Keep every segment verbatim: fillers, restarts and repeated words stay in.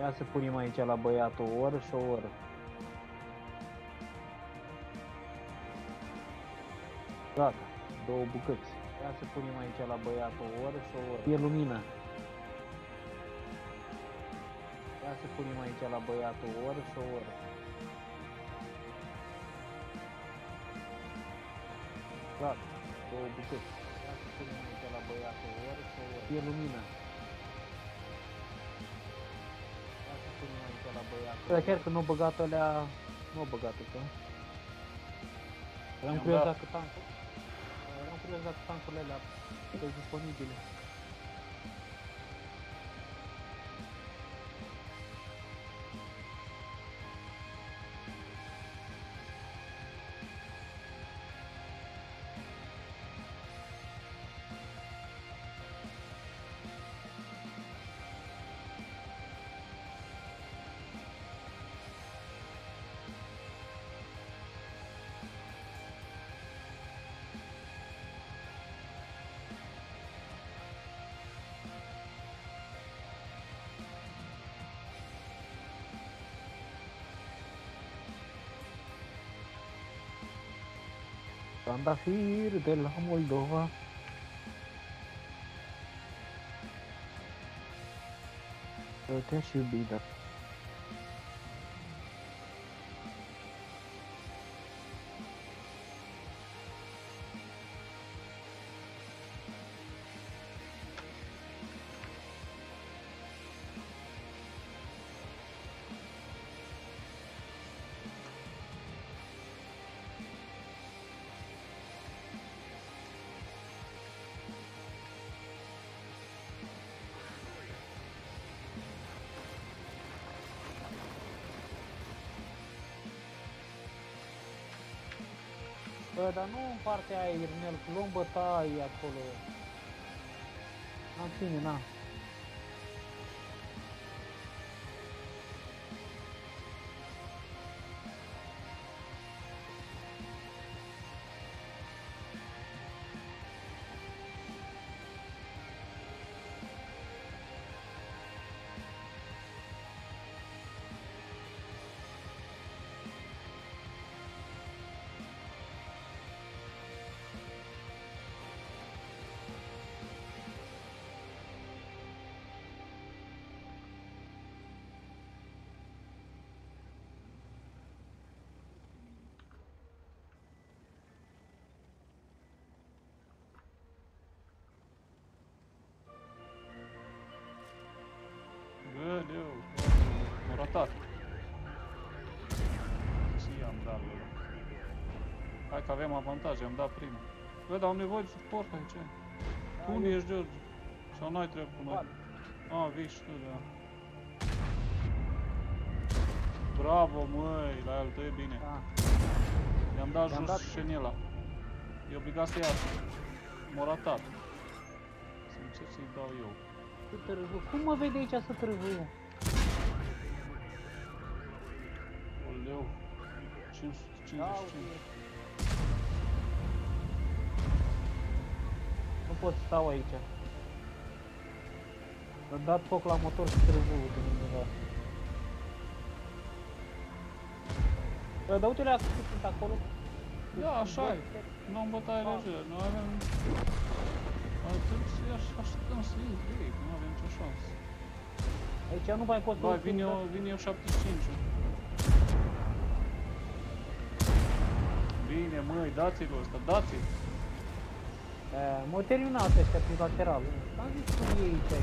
Ia să punem aici la băiat o oră și o oră. Gata, două bucăți. Ia să punem aici la băiat o oră și o oră. E lumină. Ia să punem aici la băiat o oră și o oră. Gata, două bucăți. Ia să punem aici la băiat o oră și o oră. E lumină. Ia să punem aici la băiat o oră. Chiar că nu-o băgat alea... Nu-o băgat ăsta. Eram curios dacă tancul... Eram curios dacă tancurile alea sunt disponibile. Trandafir de la Moldova. Te-aș iubi, dar... Bă, dar nu în partea aia, Irnel, că luăm bătaie acolo. În fine, na. Băleu, m-a ratat. Ce am dat, bă? Hai că avem avantaje, am dat prima. Bă, dar am nevoie de suport aici. Tu unde ești, George? Sau n-ai treabă cu noi? A, vii și tu, da. Bravo, măi, la el tău e bine. I-am dat jos șenela. E obligat să iasă. M-a ratat. Să încerc să-i dau eu. Cum mă vede aici să târziu? Oleu, cinci sute cincizeci și cinci. Nu pot stau aici. Am dat foc la motor și târziu, uite undeva. Bă, dar uite-le cât sunt acolo. Da, așa e. Nu am bătaie lejeră, noi avem... Ar trebui să așteptăm să intre ei, că nu avem nicio șansă. Aici nu mai pot... Băi, vin eu, vin eu șaptezeci și cinci. Bine, măi, dați-l ăsta, dați-l. M-au terminat ăștia prin lateral. Am zis cum e aici.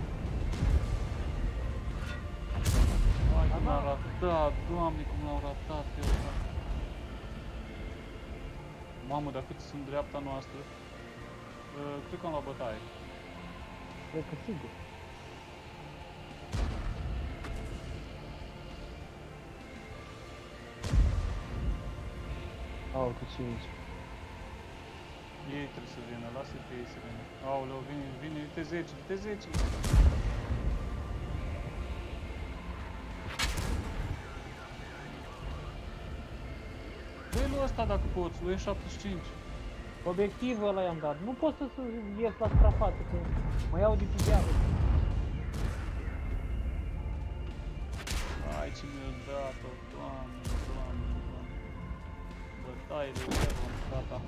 Hai cum l-am ratat, Doamne, cum l-am ratat eu. Mamă, dar cât sunt dreapta noastră. Uh, cred că am luat bătaie. Cred că sigur. Au, cu cinci. Ei trebuie să vină, lasă-i pe ei să vină. Aoleu, vine, vine, T zece, T zece. Dă-i lui ăsta dacă poți, lui E șaptezeci și cinci. Obiectivul ăla i-am dat. Nu pot să ies la suprafață, că mă iau de pe geamă. Ziceți-mi odată, doamne, doamne, doamne. Bătaile, evo, gata.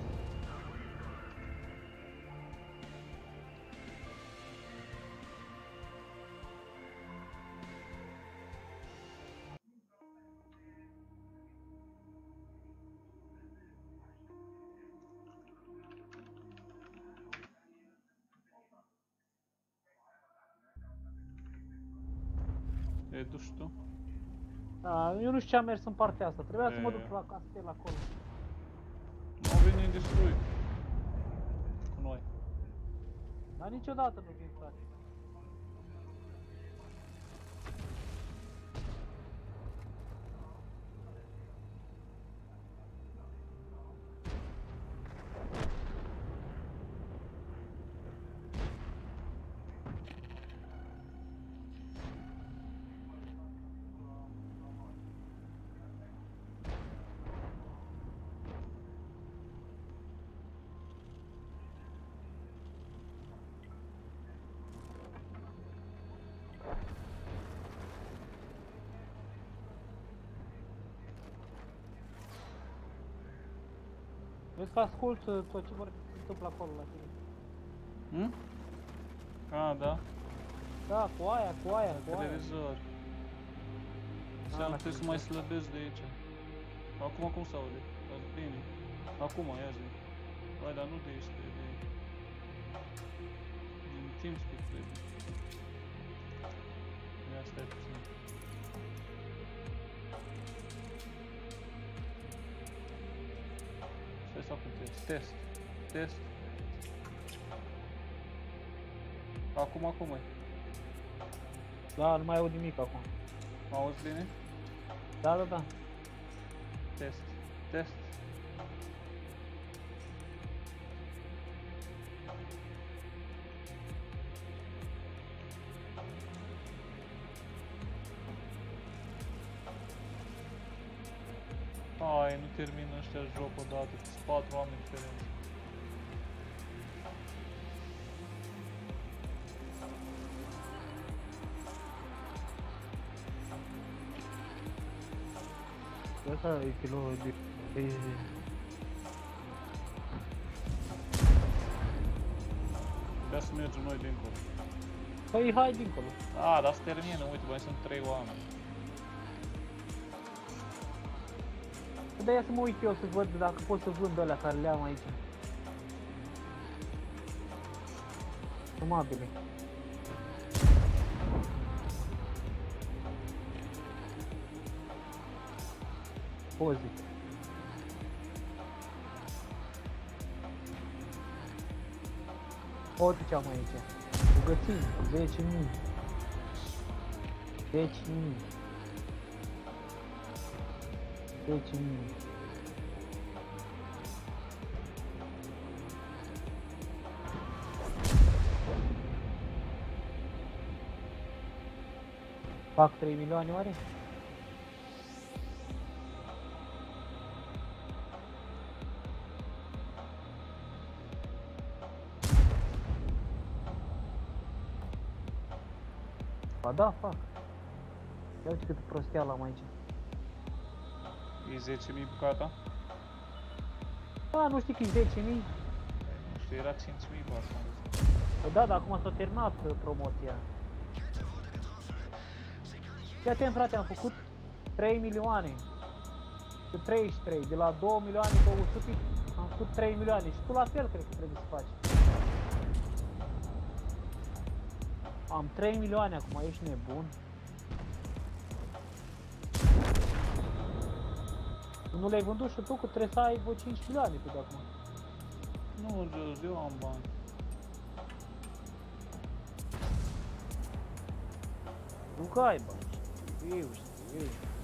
Te duci tu? Da, eu nu știu ce am mers în partea asta. Trebuia E... să mă duc la castel acolo. Nu au venit destui cu noi. Dar niciodată nu vin, frate. Vezi că ascult tot ce vor se întâmplă acolo la tine. Hm? A, da. Da, cu aia, cu aia, cu aia. Televizor. Înseamnă că trebuie să mai slăbesc de aici. Acum cum se aude? Bine. Acum, ia zi. Hai, dar nu de aici, de... Din TeamSpeak trebuie. Ia stai puțin. Stai să fac test. Test. Test. Acum, acum e. Da, nu mai aud nimic acum. Mă auzi bine? Da, da, da. Test. Test. Hai, nu termină ăștia joc odată, sunt patru oameni diferenți. Asta e pilul de... de... Trebuia să mergem noi dincolo. Păi hai dincolo. A, dar se termină, uite, mai sunt trei oameni. Dar ia să mă uit eu să văd dacă pot să vând alea care le am aici. Sumabile. Pozit. Uite ce am aici. Bugățini, zece mii. zece mii. zece mii. Fac trei milioane oare? Ba da, fac. Ia uite câtă prosteală am aici. E zece mii bucata? Da, nu știi că e zece mii? Nu știu, era cinci mii pe asta. Păi da, dar acum s-a terminat uh, promoția. Fii atent, frate, am făcut trei milioane. Cu treizeci și trei, de la două milioane două sute am făcut trei milioane și tu la fel cred că trebuie să faci. Am trei milioane acum, ești nebun. Nu le-ai vândut și tu, că trebuie să ai vreo cinci milioane pe de acum. Nu, Jos, eu am bani. Nu că ai bani. Eu știu, eu.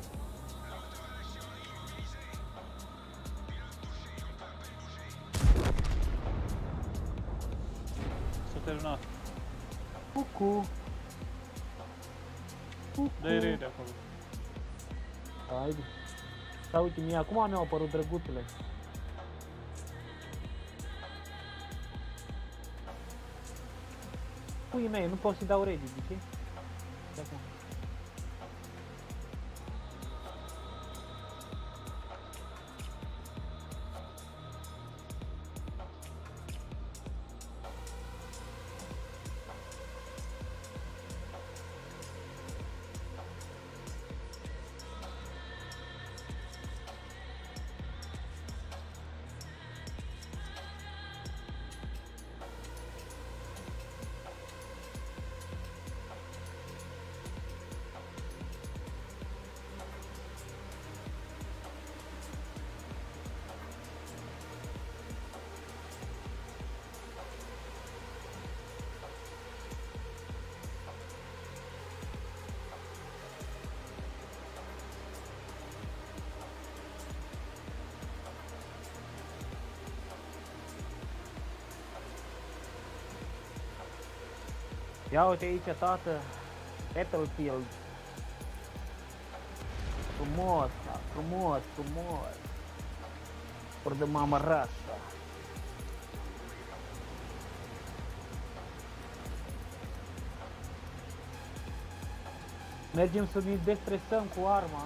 S-a terminat. Cucu. Cucu. Dă-i raid acolo. Haide. Da, uite, mie acum mi-au apărut drăguțele. Puii mei, nu pot să-i dau ready, de ce? De acum. Ia uite aici, tată. Battlefield. Frumos, da, frumos, frumos. For de mama Russia. Mergem să ne destresăm cu arma.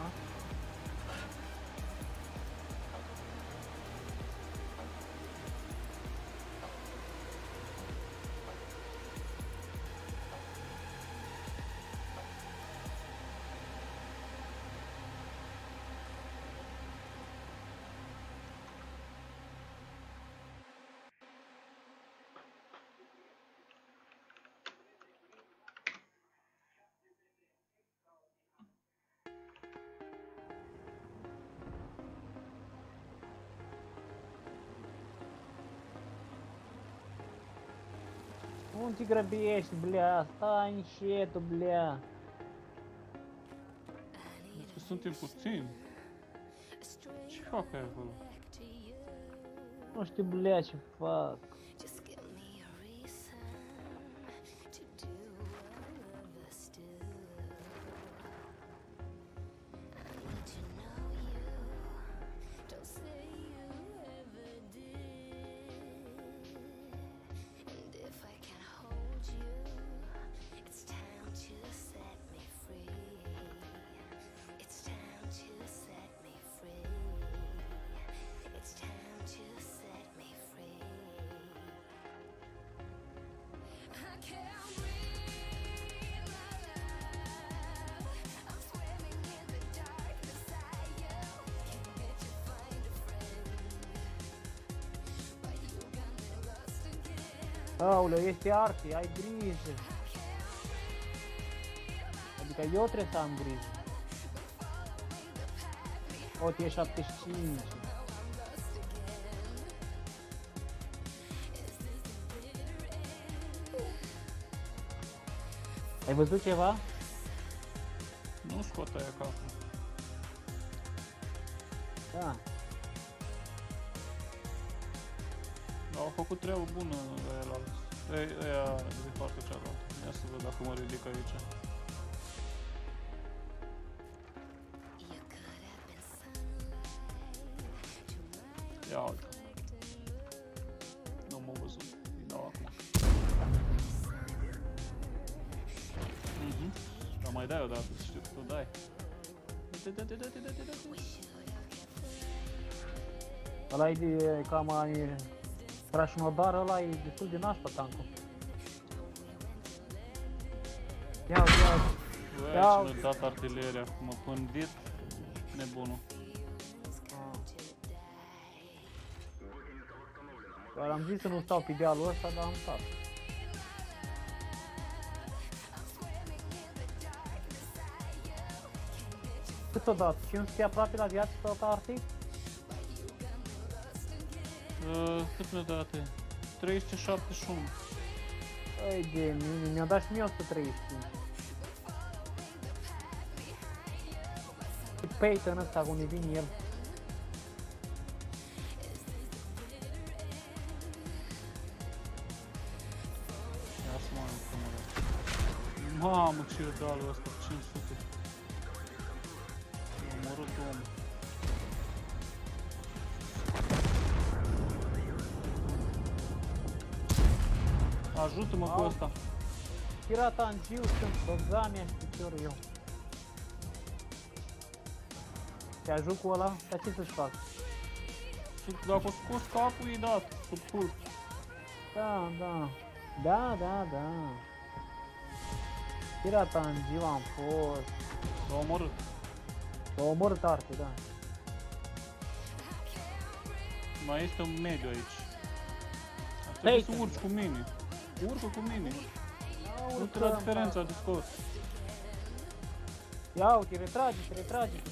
Nu te grăbești, blea, stai înșetul, blea. Deci că suntem puțini. Ce fac aia acolo? Nu știu, blea, ce fac. Aoleu, este Arti, ai grijă. Adică eu trebuie să am grijă. O, e șaptezeci și cinci. Ai văzut ceva? Nu scot aia capul. Da. Au făcut treabă bună ăia la ăia de partea cealaltă. Ia să văd dacă mă ridic aici. Ia uite. Nu m-au văzut. Îi dau acum. Mhm. Dar mai dai odată, știu că tu dai. Dă-te, dă-te, dă-te, dă-te, dă-te. Ăla e de cam mai... Trașnodar, ăla e destul de nașpa tancul. Ia uite, ia uite. Băi, ce mi-a dat artileria, m-a pândit nebunul. Doar am zis să nu stau pe dealul ăsta, dar am stat. Cât o dat? cinci sute aproape la viață tot Arti? Uh, cât mi-a dat? trei sute șaptezeci și unu. Ai de mine, mi-a dat și mie o sută treizeci și cinci. E Peyton ăsta, unde vine el. Ia să mă am. Mamă, ce e dalul ăsta, cinci sute. M-a omorât omul. Ajută-mă cu ăsta. Pirata în giu, sunt băgamia și piciorul eu. Te ajut cu ăla? Dar ce să-și fac? Dacă o scos capul, i-ai dat, sub pult. Da, da. Da, da, da. Pirata în giu am fost. S-a omorât. S-a omorât Arti, da. Mai este un mediu aici. Ar trebui să urci cu mine. Urcă cu mine. Nu te la diferența de scos. Ia uite, retrage-te, retrage-te.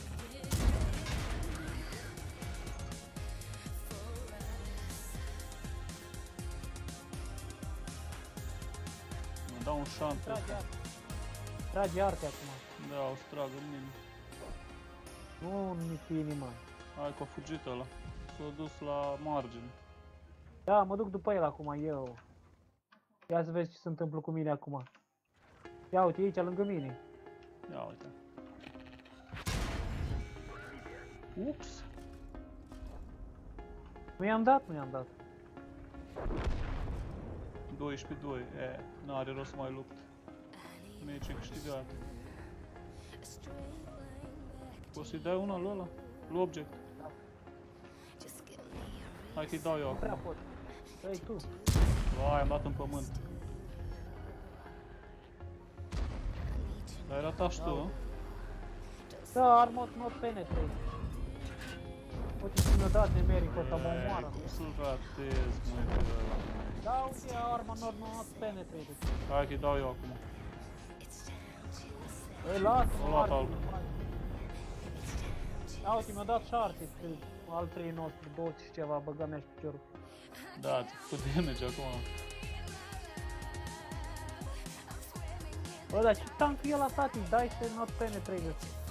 Mă dau un șant. Trage Arti. Trage Arti acum. Da, o să tragă mine. Nu, nici inima. Hai că a fugit ăla. S-a dus la margine. Da, mă duc după el acum, eu. Ia să vezi ce se întâmplă cu mine acum. Ia uite, aici lângă mine. Ia uite. Ups. Nu i-am dat, nu i-am dat. doisprezece doi, e, n-are rost să mai lupt. Meci câștigat. Poți să-i dai una lui ăla? Lui Object. Hai că-i dau eu Nu prea acum. pot. Dă-i tu. Vai, am dat în pământ. L-ai ratat și tu, hă? Da, armor not penetrate. Uite ce mi-a dat de meric ăsta, mă omoară. Cum să-l ratez, măi, pe ăla? Da, uite, armor not, not penetrate. Hai că-i dau eu acum. Ei, lasă-mă, O luat armor. altul. Da, uite, mi-a dat și artist, al trei nostru, douăzeci și ceva, băga mea și piciorul. Da, ți-a făcut damage acum. Bă, dar ce tank e ăla, tati? Dai să not penetrate.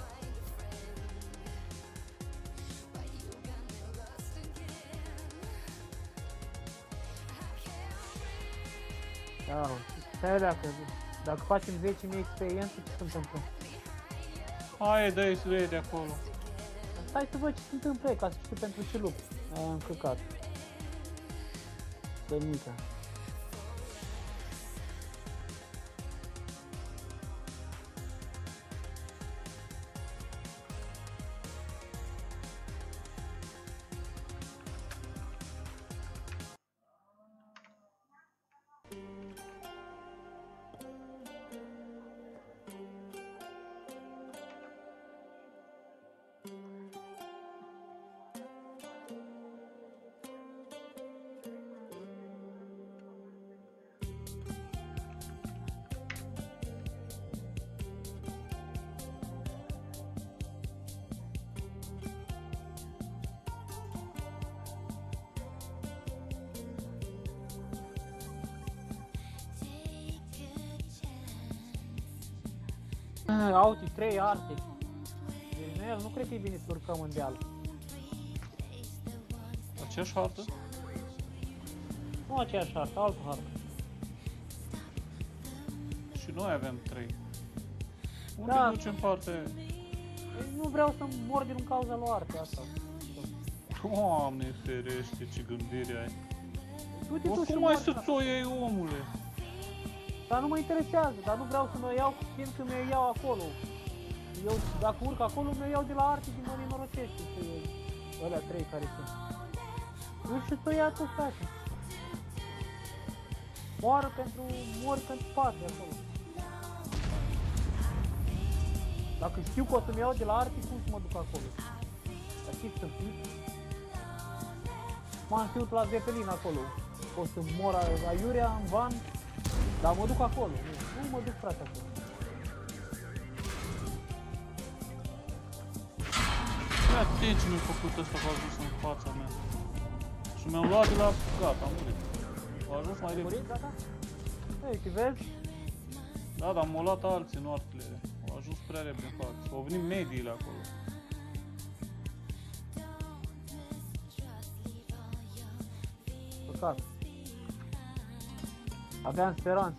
Da, stai dacă, dacă facem zece mii experiență, ce se întâmplă? Hai, dă-i să de acolo. Stai să văd ce se întâmplă, ca să știu pentru ce lupt. Aia am căcat. Dă mica. Auti, trei arte. Deci nu, nu cred că e bine să urcăm în deal. Aceeași hartă? Nu aceeași hartă, altă hartă. Și noi avem trei. Unde Da. ducem parte? Nu vreau să mor din cauza lui arte asta. Doamne ferește, ce gândire ai. Du-te tu și Oricum mai mor, să-ți o iei, omule. dar nu mă interesează, dar nu vreau să mă iau, fiindcă mi-o iau acolo. Eu, dacă urc acolo, mi-o iau de la arte și mă nenorocește să iau ălea trei care sunt. Nu știu să ia tu, frate. Moară pentru, mor pentru patru acolo. Dacă știu că o să-mi iau de la arte, cum să mă duc acolo? Dar știți să fiu? M-am știut la Zeppelin acolo. O să mor aiurea în van, dar mă duc acolo. Nu, nu mă duc, frate, acolo. Ia atent ce mi-a făcut ăsta că a ajuns în fața mea. Și mi-am luat de la... Gata, am murit. A ajuns mai repede. Murit, gata? Ei, și vezi? Da, dar m-au luat alții, nu artilere. Au ajuns prea repede în față. Au venit mediile acolo. Păcat. Aveam speranțe.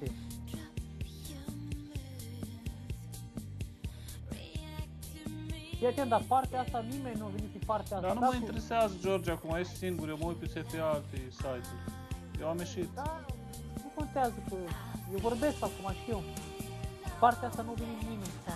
Fii atent, dar partea asta, nimeni nu a venit pe partea asta. Dar nu Da, mă cu- interesează, George, acum ești singur, eu mă uit pe S F A alte site-uri. Eu am ieșit. Da, nu contează că eu vorbesc acum, știu. Partea asta nu vine nimeni. Da.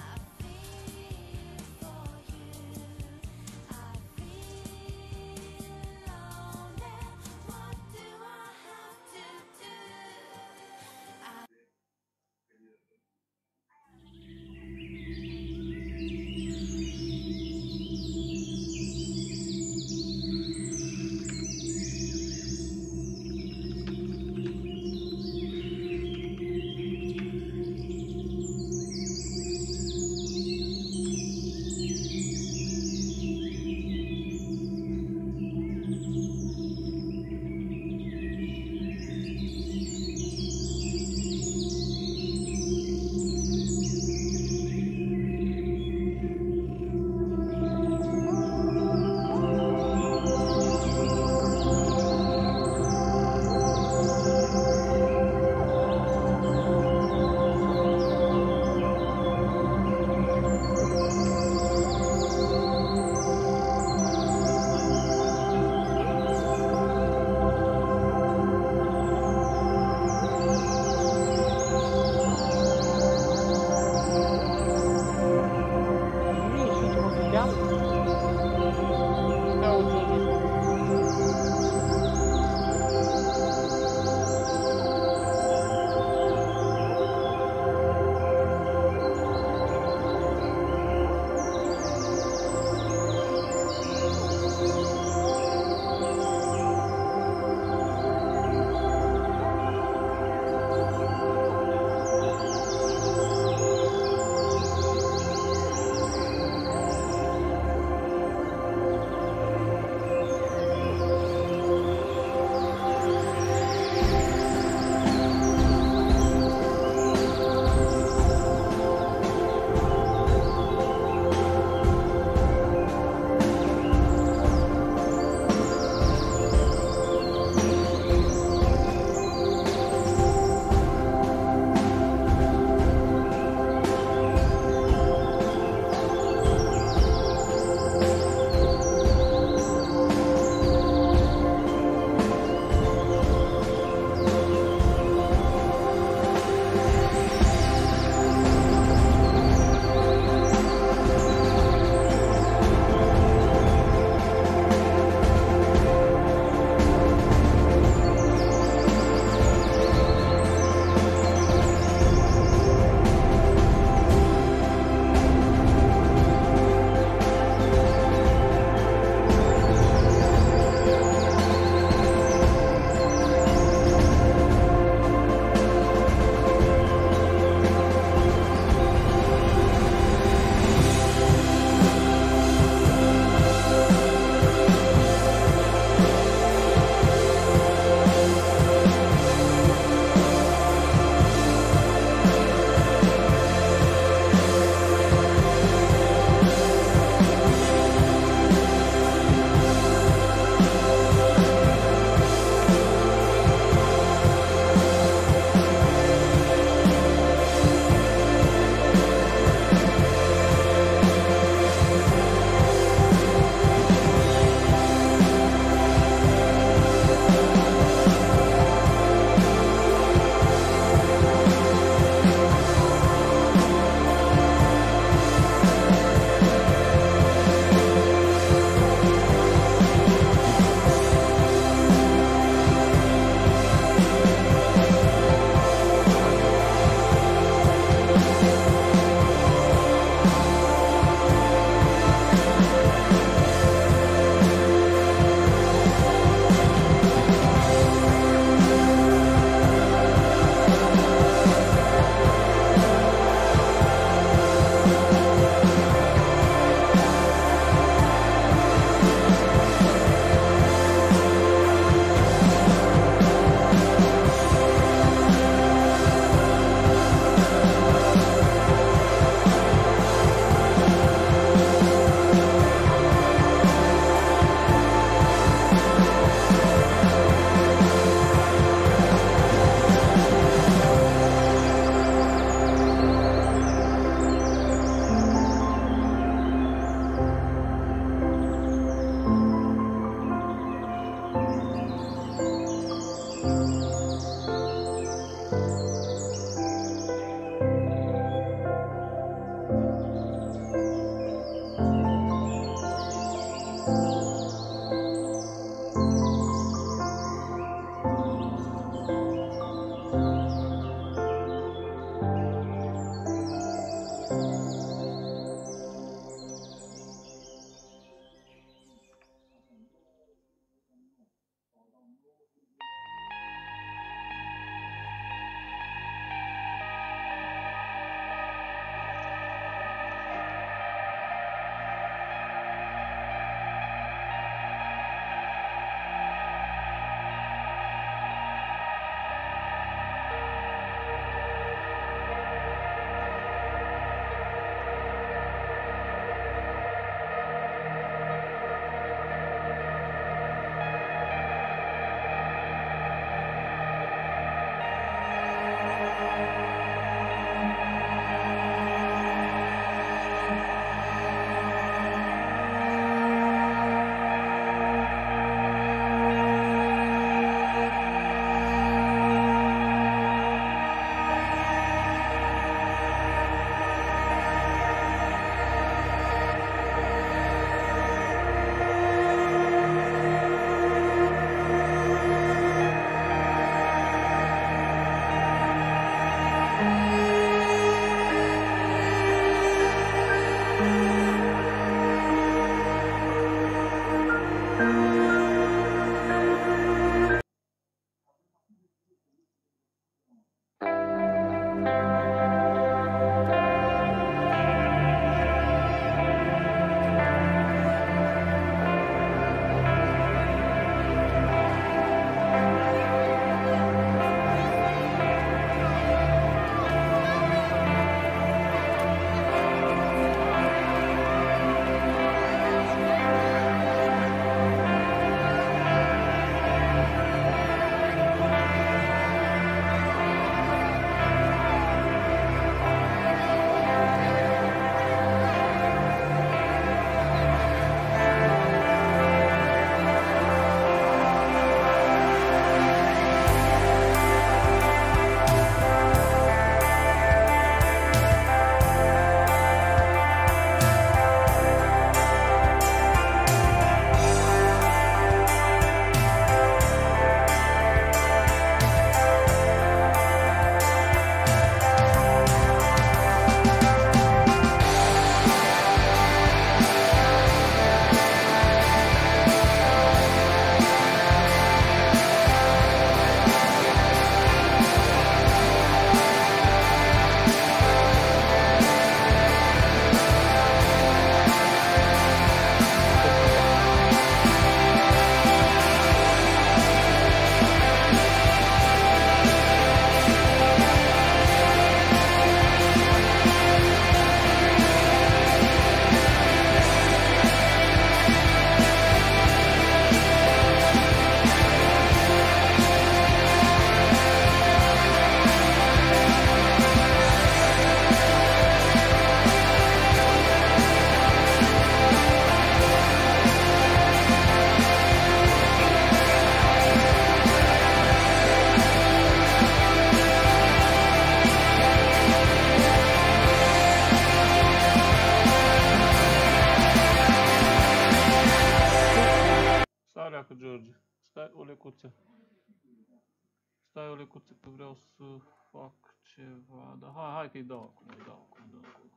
lecuță. Stai o lecuță că vreau să fac ceva, dar hai, hai că-i dau acum, îi dau acum, dau acum.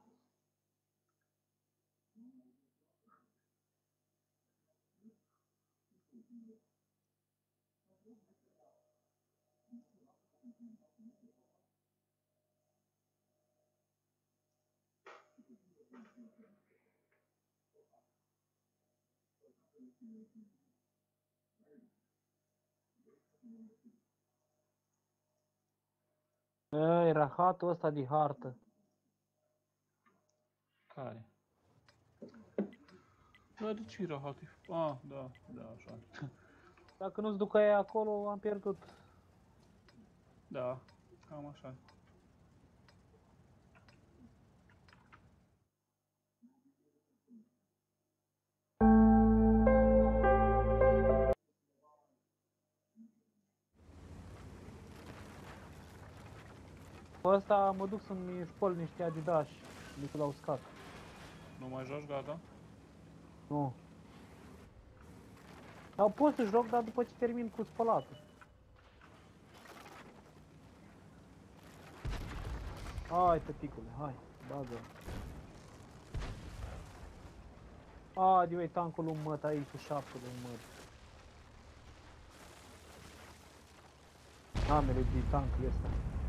Ei, rahatul ăsta de hartă. Care? Da, de ce rahat? Ah, da, da, așa. Dacă nu-ți ducă ea acolo, am pierdut. Da, cam așa. Cu ăsta mă duc să-mi spăl niște Adidas de la uscat. Nu mai joci, gata? Nu. Dar pot să joc, dar după ce termin cu spălatul. Hai, tăticule, hai, bagă. A, de uite tancul lui măt aici cu șapte de măt. Amele de tancul ăsta.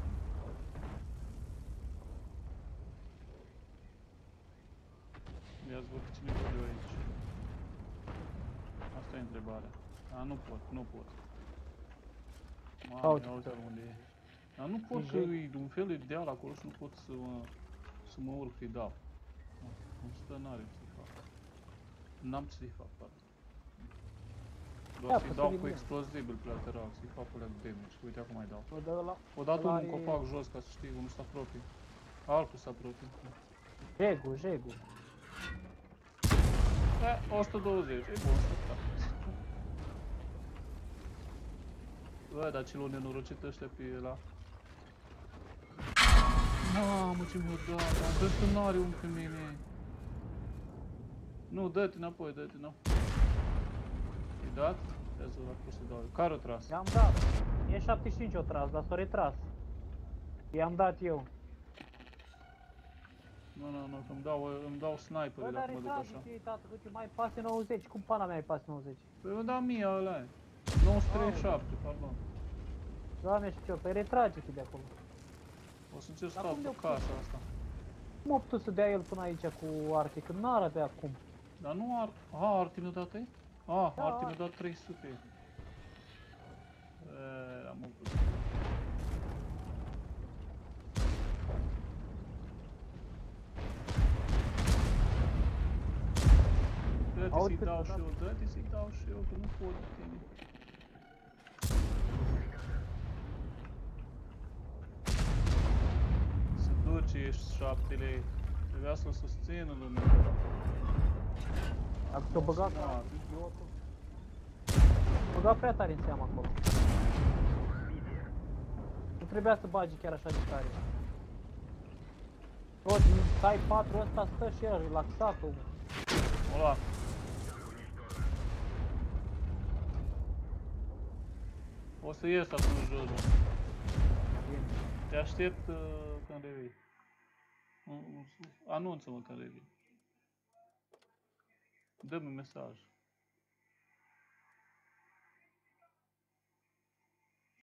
Ia-ți văd cine văd eu aici. Asta e întrebarea. A, nu pot, nu pot. Mamă, ia uite unde e. Dar nu pot că e un fel de deal acolo și nu pot să mă, să mă urc să-i dau. Cum stă, n-are ce-i fac. N-am ce să-i fac, pardon. Doar să-i dau cu explozibil pe lateral, să-i fac o leac damage. Uite, acum mai dau. O dat unul în copac jos, ca să știi, unul se apropie. Altul se apropie. Jegu, jegu. E, o sută douăzeci, e bun, să fac. Bă, dar ce l-au nenorocit ăștia pe ăla. Mamă, ce mi-o dat, dar cred că n-are un pe mine. Nu, dă-te înapoi, dă-te înapoi. I-ai dat? Ia să văd să dau eu. Care o tras? I-am dat. E șaptezeci și cinci o tras, dar s-o retras. I-am dat eu. Nu, nu, nu, că îmi dau, îmi dau sniper dacă mă duc așa. Bă, dar tată, că mai pase nouăzeci, cum pana mea ai pase nouăzeci? Păi îmi dau mie ăla e. nouă sute treizeci și șapte, pardon. Doamne știu, păi retrage-te de acolo. O să încerc să stau pe casa asta. Cum a putut să dea el până aici cu Arti, că n-ar avea acum. Dar nu ar... A, Arti mi-a dat ei? A, Arti mi-a dat trei sute. Eee, am avut. Dă-te să-i dau și eu, dă-te să-i dau și eu, că nu pot de tine. Se duce, ești șaptele. Trebuia să-l susțină lumea. Dacă te-o băgat ca idiotul. Băga prea tare în seama acolo. Nu trebuia să bagi chiar așa de tare. Tot, stai patru ăsta stă și el, relaxat omul. Ola. O să ies atunci jos. Te aștept uh, când revii. Anunță-mă când revii. Dă-mi mesaj.